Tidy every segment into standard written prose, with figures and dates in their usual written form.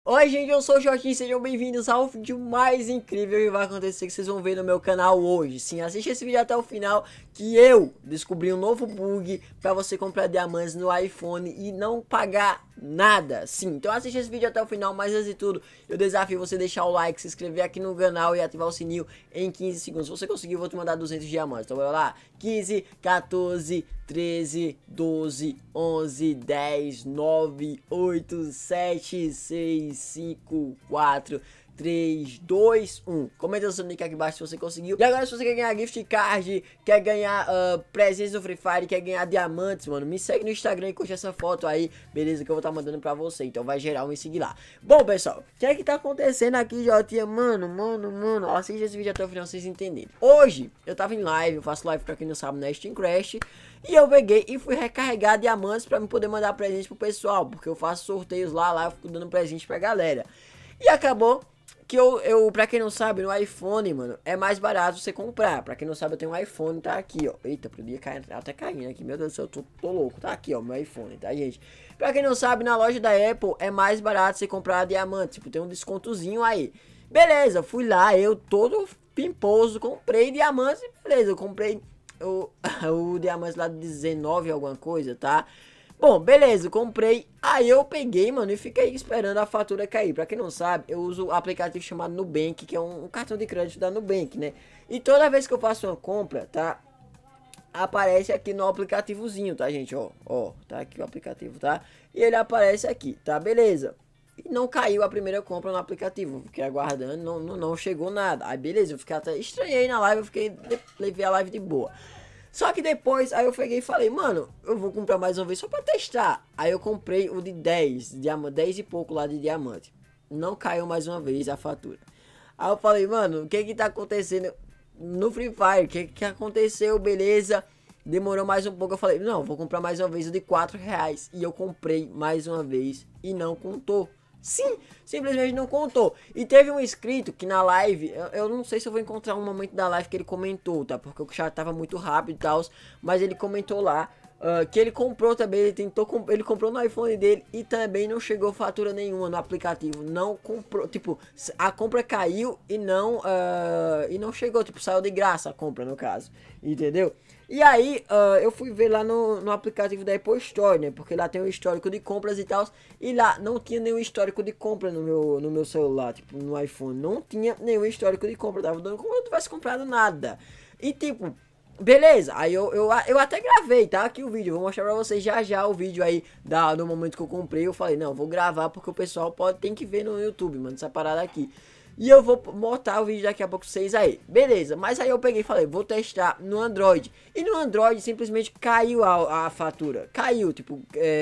Oi gente, eu sou o Joaquim, sejam bem-vindos ao vídeo mais incrível que vai acontecer, que vocês vão ver no meu canal hoje. Sim, assiste esse vídeo até o final, que eu descobri um novo bug pra você comprar diamantes no iPhone e não pagar nada. Sim, então assiste esse vídeo até o final, mas antes de tudo, eu desafio você deixar o like, se inscrever aqui no canal e ativar o sininho em 15 segundos. Se você conseguir, eu vou te mandar 200 diamantes, então bora lá. 15, 14, 13, 12, 11, 10, 9, 8, 7, 6, 5, 4, 3, 2, 1. Comenta o seu nick aqui embaixo se você conseguiu. E agora, se você quer ganhar gift card, quer ganhar presentes do Free Fire, quer ganhar diamantes, mano, me segue no Instagram e curte essa foto aí, beleza? Que eu vou estar mandando pra você. Então vai geral me seguir lá. Bom, pessoal, o que é que tá acontecendo aqui, Jotinha? Mano, assiste esse vídeo até o final pra vocês entenderem. Hoje, eu tava em live, eu faço live pra quem não sabe, na Steam Crash. E eu peguei e fui recarregar diamantes pra me poder mandar presente pro pessoal, porque eu faço sorteios lá eu fico dando presente pra galera. E acabou que pra quem não sabe, no iPhone, mano, é mais barato você comprar. Pra quem não sabe, eu tenho um iPhone, tá aqui, ó. Eita, podia cair, até caindo aqui, meu Deus do céu, eu tô louco. Tá aqui, ó, meu iPhone, tá, gente? Pra quem não sabe, na loja da Apple é mais barato você comprar diamante, tipo, tem um descontozinho aí. Beleza, fui lá, eu todo pimposo, comprei diamantes e beleza, eu comprei o diamante lá de 19 alguma coisa, tá? Bom, beleza, comprei. Aí eu peguei, mano, e fiquei esperando a fatura cair. Pra quem não sabe, eu uso o aplicativo chamado Nubank, que é um cartão de crédito da Nubank, né? E toda vez que eu faço uma compra, tá? Aparece aqui no aplicativozinho, tá, gente? Ó, tá aqui o aplicativo, tá? E ele aparece aqui, tá? Beleza. E não caiu a primeira compra no aplicativo. Fiquei aguardando, não chegou nada. Aí beleza, eu fiquei até estranhei na live, levei a live de boa. Só que depois, aí eu peguei e falei, mano, eu vou comprar mais uma vez só pra testar. Aí eu comprei o de 10 e pouco lá de diamante. Não caiu mais uma vez a fatura. Aí eu falei, mano, o que que tá acontecendo no Free Fire? O que que aconteceu, beleza? Demorou mais um pouco, eu falei, não, vou comprar mais uma vez o de 4 reais. E eu comprei mais uma vez e não contou. Sim, simplesmente não contou. E teve um inscrito que na live, eu não sei se eu vou encontrar um momento da live que ele comentou, tá? Porque o chat tava muito rápido e tal, mas ele comentou lá que ele comprou também, ele comprou no iPhone dele e também não chegou fatura nenhuma no aplicativo. Não comprou, tipo, a compra caiu e não chegou, tipo, saiu de graça a compra no caso, entendeu? E aí, eu fui ver lá no aplicativo da Apple Store, né? Porque lá tem um histórico de compras e tal. E lá não tinha nenhum histórico de compra no meu celular, tipo, no iPhone. Não tinha nenhum histórico de compra. Tava dando como se eu não tivesse comprado nada. E tipo, beleza. Aí eu até gravei, tá? Aqui o vídeo. Vou mostrar pra vocês já o vídeo aí do momento que eu comprei. Eu falei, não, vou gravar porque o pessoal tem que ver no YouTube, mano, essa parada aqui. E eu vou botar o vídeo daqui a pouco pra vocês aí. Beleza, mas aí eu peguei e falei, vou testar no Android. E no Android simplesmente caiu a fatura. Caiu, tipo,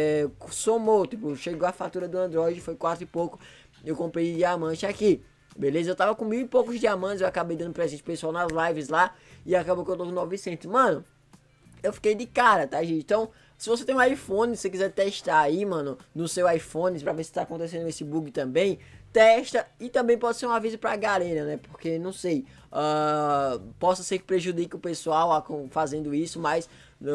somou, tipo, chegou a fatura do Android, foi 4 e pouco. Eu comprei diamante aqui. Beleza, eu tava com 1000 e poucos diamantes, eu acabei dando presente pro pessoal nas lives lá. E acabou que eu tô com 900. Mano, eu fiquei de cara, tá, gente? Então, se você tem um iPhone, se você quiser testar aí, mano, no seu iPhone, pra ver se tá acontecendo esse bug também, testa. E também pode ser um aviso pra galera, né? Porque, não sei, possa ser que prejudique o pessoal fazendo isso, mas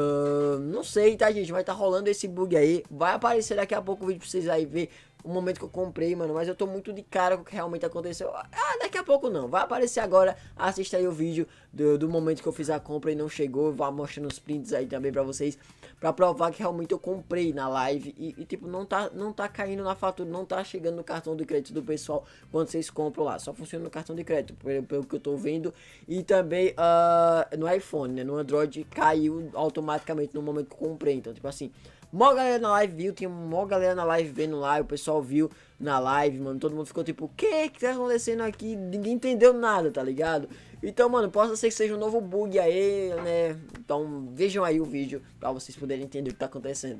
não sei, tá, gente? Vai tá rolando esse bug aí. Vai aparecer daqui a pouco o vídeo pra vocês aí ver o momento que eu comprei, mano, mas eu tô muito de cara com o que realmente aconteceu. Daqui a pouco não, vai aparecer agora. Assista aí o vídeo do momento que eu fiz a compra e não chegou. Vou mostrando os prints aí também pra vocês, pra provar que realmente eu comprei na live e tipo, não tá caindo na fatura, não tá chegando no cartão de crédito do pessoal quando vocês compram lá. Só funciona no cartão de crédito, pelo que eu tô vendo. E também no iPhone, né, no Android caiu automaticamente no momento que eu comprei. Então, tipo assim, mó galera na live viu, tinha mó galera na live vendo lá, o pessoal viu na live, mano, todo mundo ficou tipo, o que tá acontecendo aqui? Ninguém entendeu nada, tá ligado? Então, mano, possa ser que seja um novo bug aí, né? Então, vejam aí o vídeo pra vocês poderem entender o que tá acontecendo.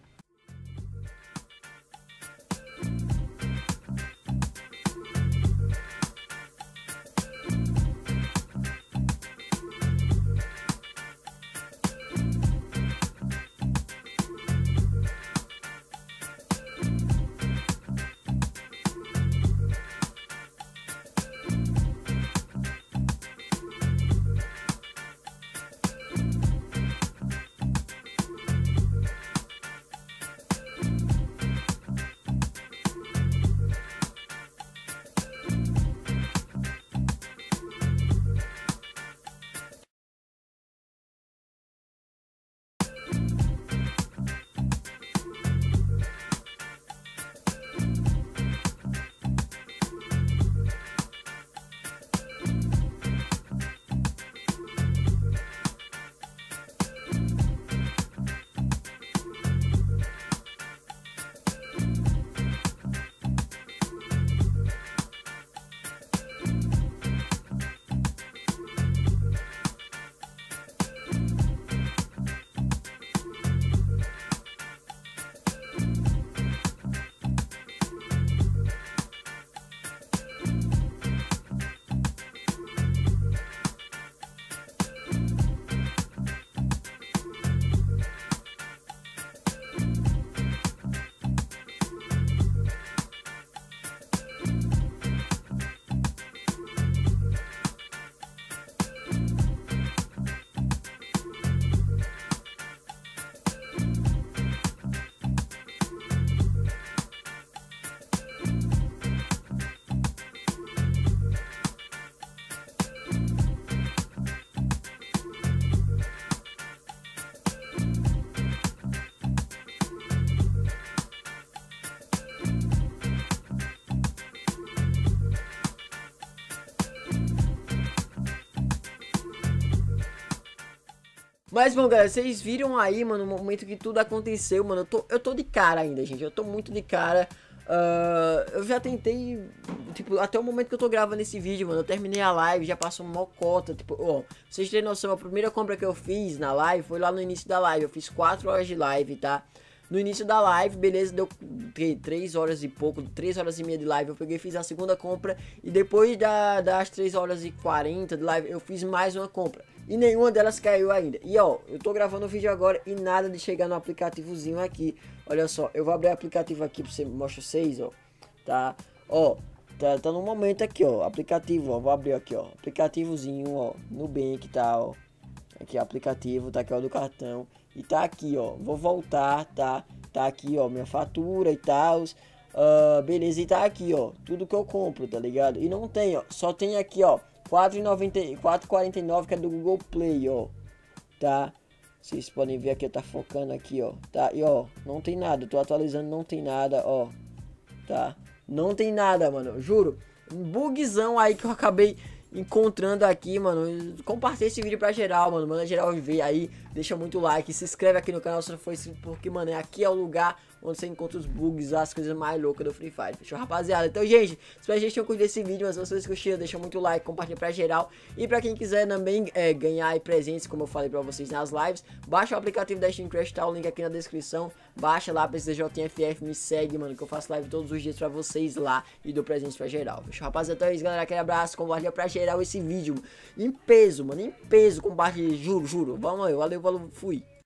Mas, bom, galera, vocês viram aí, mano, no momento que tudo aconteceu, mano, eu tô de cara ainda, gente, eu tô muito de cara. Eu já tentei, tipo, até o momento que eu tô gravando esse vídeo, mano, eu terminei a live, já passou uma cota, tipo, ó, pra vocês terem noção, a primeira compra que eu fiz na live foi lá no início da live, eu fiz 4 horas de live, tá? No início da live, beleza, deu 3 horas e pouco, 3 horas e meia de live, eu peguei e fiz a segunda compra, e depois das 3 horas e 40 de live, eu fiz mais uma compra, e nenhuma delas caiu ainda. E ó, eu tô gravando o vídeo agora e nada de chegar no aplicativozinho aqui. Olha só, eu vou abrir o aplicativo aqui pra você mostrar vocês, ó, tá? Ó, tá no momento aqui, ó, aplicativo, ó, vou abrir aqui, ó, aplicativozinho, ó, Nubank, tá, ó. Aqui, aplicativo, tá aqui, ó, do cartão. E tá aqui, ó, vou voltar, tá? Tá aqui, ó, minha fatura e tal. Beleza, e tá aqui, ó, tudo que eu compro, tá ligado? E não tem, ó, só tem aqui, ó, 4,49 que é do Google Play, ó. Tá? Vocês podem ver aqui, tá focando aqui, ó. Tá? E, ó, não tem nada, tô atualizando, não tem nada, ó. Tá? Não tem nada, mano, juro. Um bugzão aí que eu acabei encontrando aqui, mano. Compartilha esse vídeo pra geral, mano. Manda geral ver aí. Deixa muito like. Se inscreve aqui no canal se não for inscrito, porque, mano, aqui é o lugar onde você encontra os bugs, as coisas mais loucas do Free Fire. Fechou, rapaziada? Então, gente, espero que vocês tenham curtido esse vídeo. Mas se vocês curtiram, deixa muito like, compartilha pra geral. E pra quem quiser também ganhar aí presentes, como eu falei pra vocês nas lives, baixa o aplicativo da Steam Crash, tá o link aqui na descrição. Baixa lá pra esse JFF, me segue, mano, que eu faço live todos os dias pra vocês lá e dou presentes pra geral. Fechou, rapaziada? Então é isso, galera. Aquele abraço, compartilha pra geral esse vídeo em peso, mano, em peso. Compartilha, juro. Vamos aí, valeu, fui.